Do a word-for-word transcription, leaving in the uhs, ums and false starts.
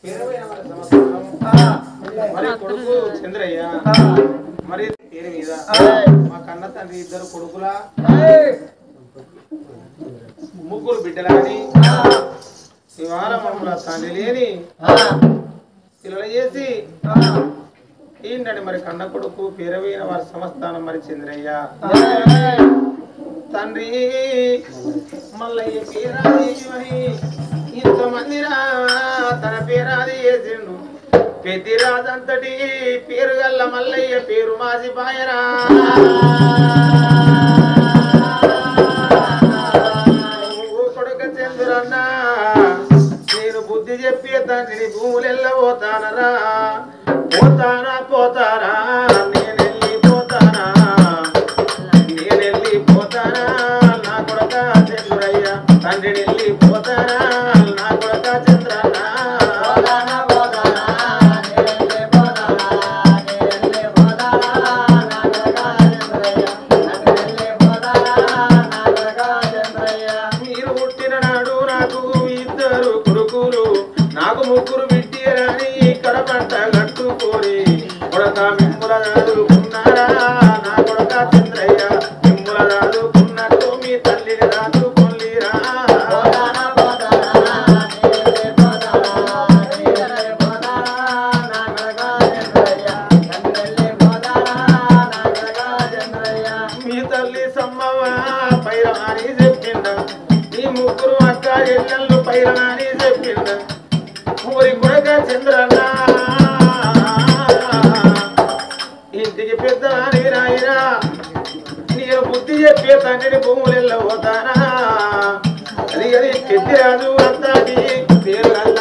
మరి కొడుకు చంద్రయ్య మరి పేరు మీద మా కన్న తండ్రి ఇద్దరు కొడుకులా ముగ్గురు బిడ్డలని ఇవాళ మమ్మల్ని తండ్రి లేని పిల్లలు చేసి ఏంటంటే మరి కన్న కొడుకు పేరవైన వారి సంస్థానం మరి చంద్రయ్య తండ్రి మల్లయ్య పేరాది ఇంతమందిరా తన పేరాది చేసిండు పెద్ది రాజంతటి పేరు గల్ల మల్లయ్య పేరు మాసిపాయరా కొడుక చంద్రన్న నేను బుద్ధి చెప్పి తండ్రిని భూములెల్ల పోతానరా పోతానా పోతారా నేనెళ్ళి పోతానా నేనెళ్ళి పోతానా నా కొడుక చంద్రయ్య తండ్రిని వెళ్ళి పోతానా నా కొడుక చంద్రన్న మీరు పుట్టిన నాడు నాకు ఇద్దరు కొడుకులు నాకు ముగ్గురు బిడ్డలని ఇక్కడ పంట కట్టుకొని కొడక మిమ్ముల దాదుకున్నారా నా కొడక చంద్రయ్య మిమ్ముల దాదుకున్నట్టు మీ తల్లిని దాదుకొల్లిరా మీ తల్లి సమ్మవ పైరమాని చెప్పిండ ఈ ముగ్గురు అక్క ఎల్లెళ్ళు పైరమాని చెప్పిండ ఊరి కొడక చంద్రన్న ఇంటికి పెద్ద రాయిరా నేను బుద్ధి చెప్పే తండ్రిని భూములెల్ల పోతానా అది అది పెద్ద రాజు అంతటి పేరు